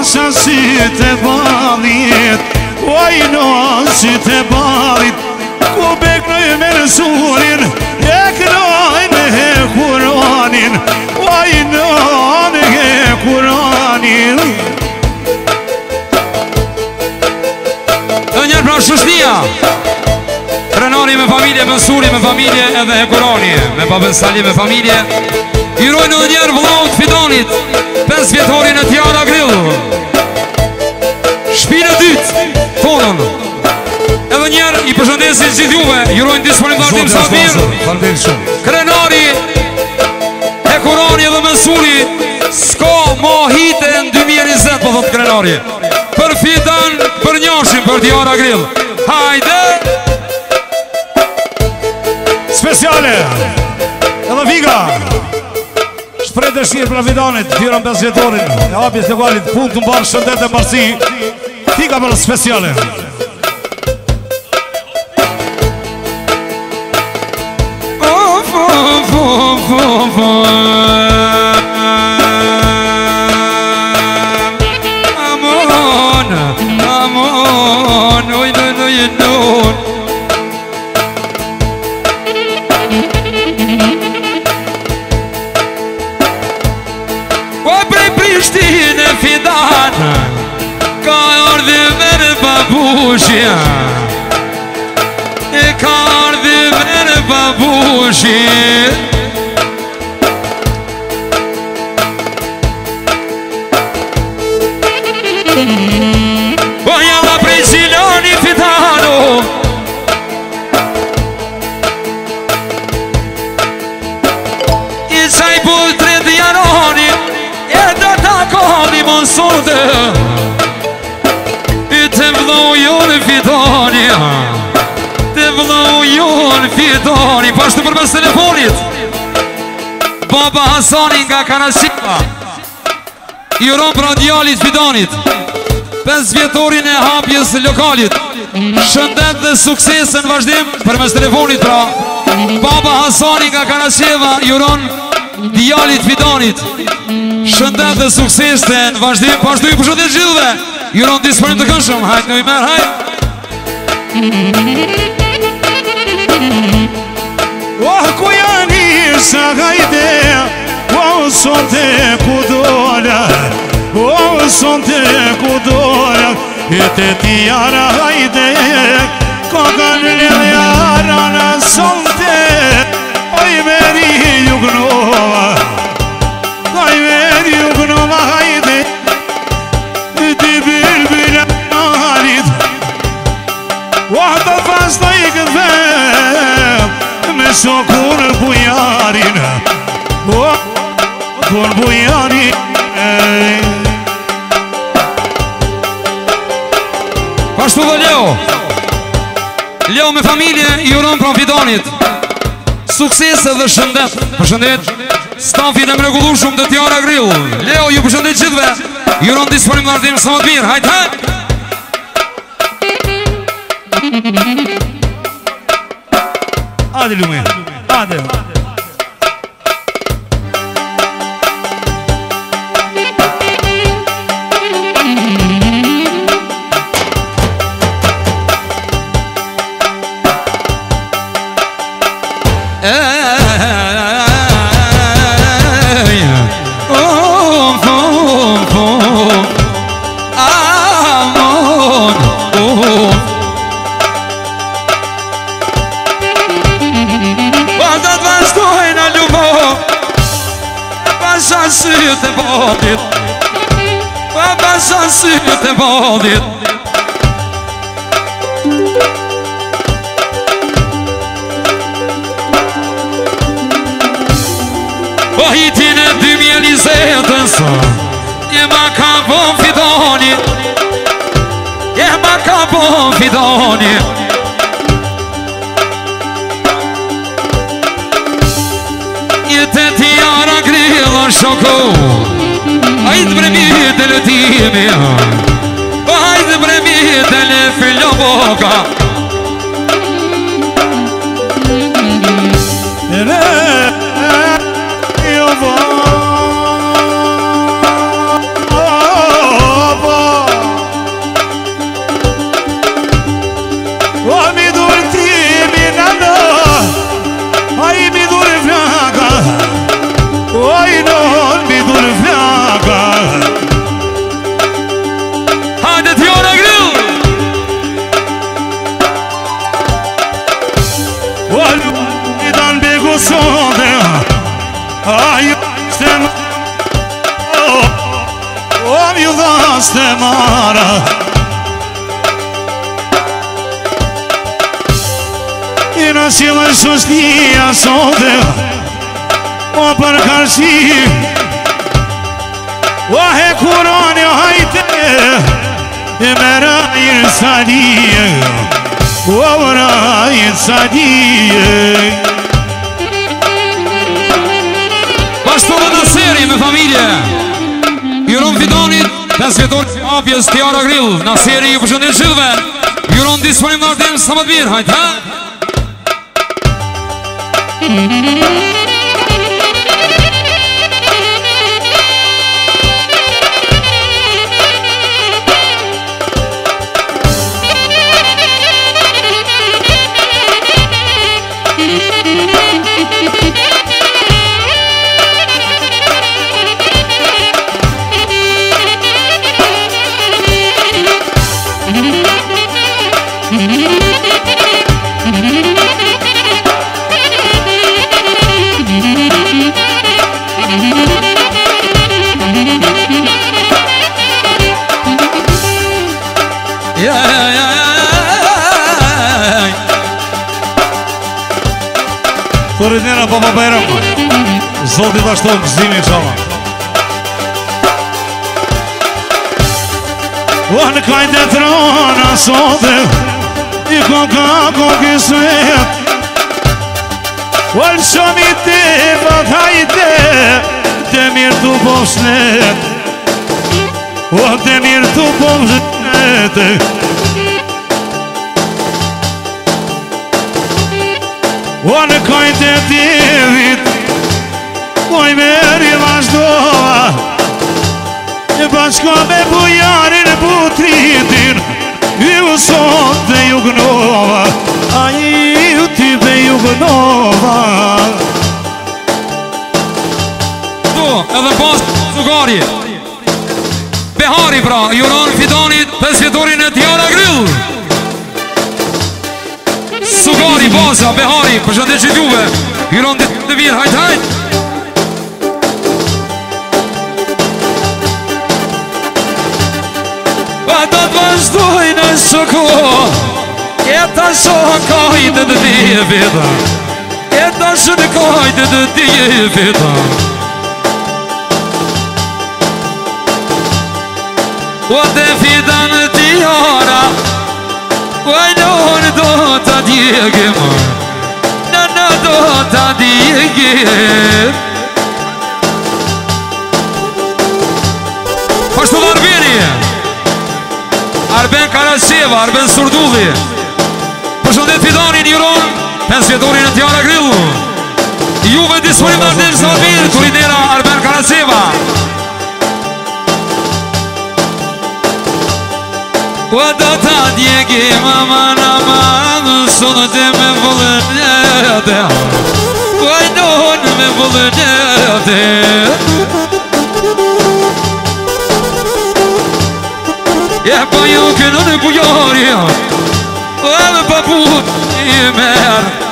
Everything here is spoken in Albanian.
pasha si të balit, oj no si të balit, ku beknoj me rësurin, e kënoj në he Kuranin, oj no në he Kuranin. Dhe njerë pra Shushnia, Krenari me familje, Mësuri me familje, edhe he Kurani me babën Sali me familje. Jurojnë edhe njerë vëllaut Fidanit, 5 vjetorin e Tjara Grill, shpinë e dytë, tonën. Edhe njerë i përshëndesin gjithë juve, jurojnë disponim dardim sa mirë. Krenari, he Kurani edhe Mësuri, s'ka ma hite në 2020, po thotë Krenari. Për Fidan, për Njashin, për Tjara Grill. Hajde! Speciale, edhe Viga. Shprej dëshirë për Fidanit, Tjera 5 vjetorin, e hapjes lokalit, punë të mbarë, shëndet e mbarësi, Figa për speciale. Amon, oj në jenon. Prishtinë Fidan, ka ardhi me në babushja, e ka ardhi me në babushja. Voglio la presione Fidano, e sai poltre di Aroni, Kali Monsorte, e të vlojën Fidania, të vlojën Fidani, pashtu për mes telefonit, Baba Hasani nga Karasipa, juron pra djalit Fidanit, 5 vjetorin e hapjes lokalit, shëndet dhe suksesën vazhdim për mes telefonit pra, Baba Hasani nga Karasipa, juron djalit Fidanit, shëndet dhe sukses të në vazhdim, pashtu i përshëndet gjithve, juron disponim të këndshëm, hajt në i merë, hajt. Oh, ku janë sa hajde, oh, sonte ku dole, oh, sonte ku dole, e të Tjara hajde, ko kanë një jara në sonte, oj meri ju gnova, oj meri ju gnova hajde, ti bilbila marit, oh, të fasta i këdhem, me sokur bujarin, oh, kur bujarin. Pashtu dhe Leo me familje i uron pra Fidanit, sukses dhe shëndet. Përshëndet stafit e mrekullueshëm të Tjara Grill. Leo ju përshëndet gjithve, i uron disponim në ardim sa më të mirë. Hajt, hajt! Ade lume, ade. Sytë e bodit, pa pasan sytë e bodit. Po hitin e 2020-ës, jema ka po Fidani, jema ka po Fidani. Jetë e Tjara Grill shoko, hajtë bre mjetë e lëtimi, hajtë bre mjetë e le fillo boka. Ajo s'te o mju dha s'te mara I në qilë shustia sote O për karshi O he kurani hajte E me rajin sadije O rajin sadije Bashkë dhe në seri me familje Juron Fitonit, 5 vjetor Apjes Tiara Grill Në seri ju përshëndet gjithve Juron disponim në ardem sa më të mirë, hajtë, ha? Kërit njëra Baba Bajram Zotit ashton gëzimi qama O në kajtë e trona sote I koka kismet O në shumë I te bathajte Te mirë tu posnet O te mirë tu posnet O në kajtë e divit O I meri vazhdova E bashka me bujarin putritin Ju sot dhe ju gnova A ju ty dhe ju gnova Tu, edhe pas Sugari Behari pra, Juron Fitonit 5 vjetorin e Tiara Grill Sugari, baza, Behari, përshëndet që t'juve Juron të mirë, hajt, hajt Pa do t'vazhdoj në shoko Jeta shokajtë të tije veta Jeta shokajtë të tije veta O te fitan Tiara Vajnon do t'a djegim Në do t'a djegim Pashtu dhe Arbeni Arben Karaseva, Arben Surdulli Përshëndet Fitonin Juron 5 vjetorin e Tiara Grill Juve disponim në ardem së më mirë Turinera Arben Karaseva O do t'a djegim aman aman Sonë të me vëllënete Vajnon me vëllënete E pa ju kënë në bujarja O e me paput I merë